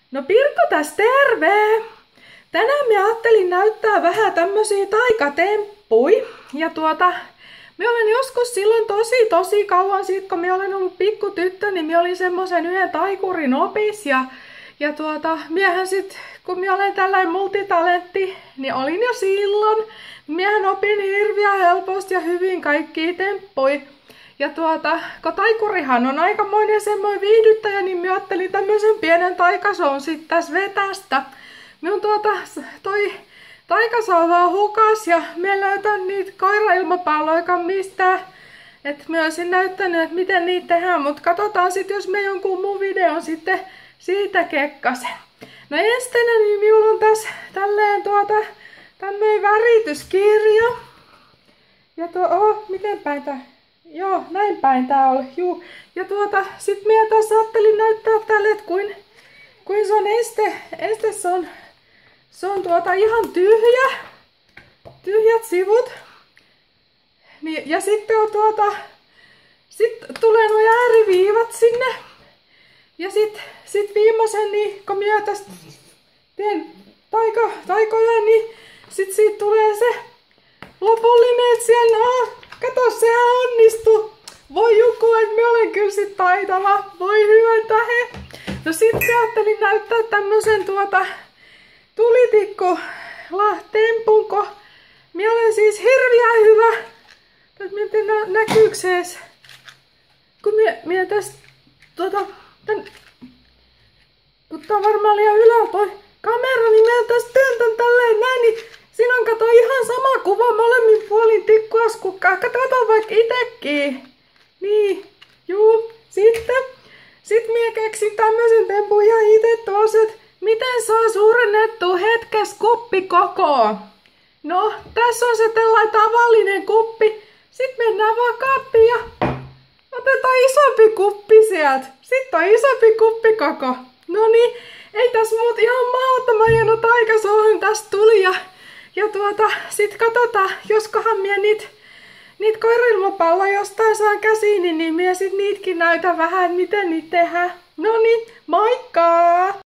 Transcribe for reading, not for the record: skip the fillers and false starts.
No Pirkko tässä terve! Tänään mä ajattelin näyttää vähän tämmösiä taikatemppuja. Ja mä olen joskus silloin tosi kauan siitä, kun mä olen ollut pikkutyttö, niin mä olin semmosen yhden taikurin opis. Ja miehän sit, kun mä olen tällainen multitalentti, niin olin jo silloin. Miehän opin hirveän helposti ja hyvin kaikkia temppuja. Ja kun taikurihan on aikamoinen semmoinen viihdyttäjä, niin mä ajattelin tämmöisen pienen taikasoun sit tässä vetästä. Minun toi taikasauva on hukas ja mä löytän niitä koirailmapalloja mistään. Et mä olisin näyttänyt, että miten niitä tehdään, mutta katsotaan sit, jos mä jonkun muun videon sitten siitä kekkasen. No ensinnä niin minulla on tässä tälleen tämmöinen värityskirja. Ja miten päin tää? Joo, näin päin tää oli. Juu. Ja sit minä tässä ajattelin näyttää tälle, että kuin se on este se on ihan tyhjä. Tyhjät sivut. Niin, ja sitten on sit tulee nuo ääriviivat sinne. Ja sit viimeisen, niin kun minä tästä teen taikoja, niin sit siitä tulee se lopullinen, että siellä kato, sehän onnistui. Voi joku, että mä olen kyllä sit taitava. Voi hyvä tähe. No sit ajattelin näyttää tämmösen tulitikku-tempun, kun mä olen siis hirveän hyvä. Mietin näkyykö se ees? Kun mä tästä kun tää on varmaan liian ylhäällä toi kamera, niin mä tästä työntän tälleen näin, niin siinä on kato ihan sama kuva molemmin puolin tikkuaskukkaa. Katsotaan vaikka itekin. Niin, juu. Sit minä keksin tämmösen tempun ihan ite tuossa, että miten saa suurennettua hetkes kuppikokoa. No, tässä on se tällainen tavallinen kuppi. Sitten mennään vaan kaappiin ja otetaan isompi kuppi sieltä. Sitten on isompi kuppikoko. No niin, ei tässä muut ihan mahdottoman hieno taikasouhun tästä tuli. Ja sit katsotaan, joskohan minä niitä koirailmapalloja jostain saan käsiini, niin minä sit niitäkin näytän vähän, miten niitä tehdään. No niin, moikka!